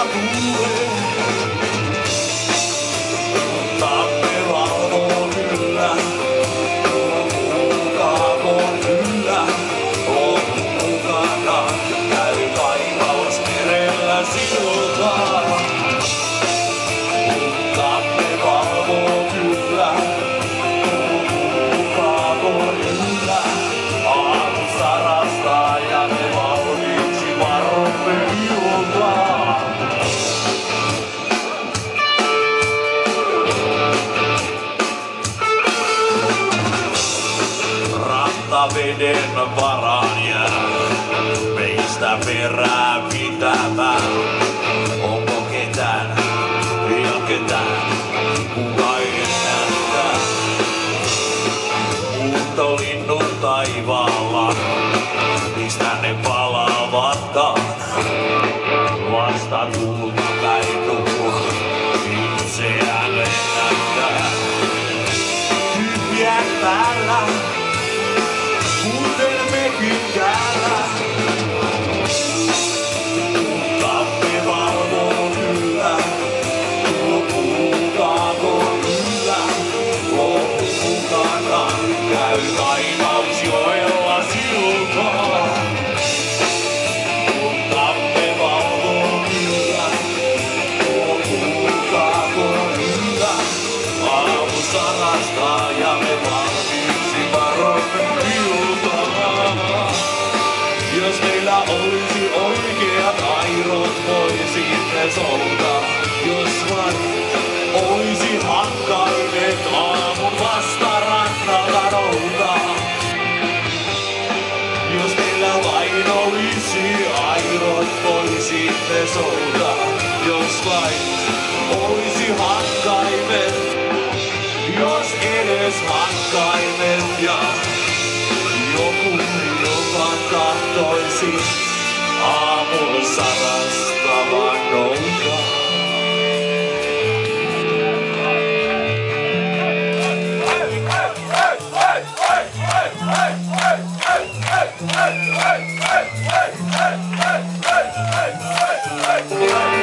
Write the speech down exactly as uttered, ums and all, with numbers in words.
tulee. Mutta me valvoo kyllä, kuulkaakoon kyllä, on mukana, käy kaivaus merellä siltaa. Mutta me valvoo kyllä, kuulkaakoon kyllä, aamusta rastaa ja me valmiiksi varomme iltaa. Veden varaan jää, meistä perää pitämään. Onko ketään, ja ketään, kuka ennättää? Muuttolinnut taivaalla, mistä ne palaavatkaan? Vasta tulta päin tuu, itseään lennättää. Tyhjät päällä. Kuten mekin täällä, mutta me valvoo kyllä, kuulkaako kyllä, on mukana, käy kaivausjoella siltaa. Mutta me valvoo kyllä, kuulkaako kyllä, aamussa rastaa ja me valmiiksi varomme. Jos meillä olisi oikeat airot, voisimme soutaa. Jos vain olisi hakkaimet aamun vasta rannalla noutaa. Jos meillä vain olisi airot, voisimme soutaa. Jos vain olisi hakkaimet, jos edes hakkaimet ja joku, joka tahtoisi aamulla sarastavan noutaa. Hey!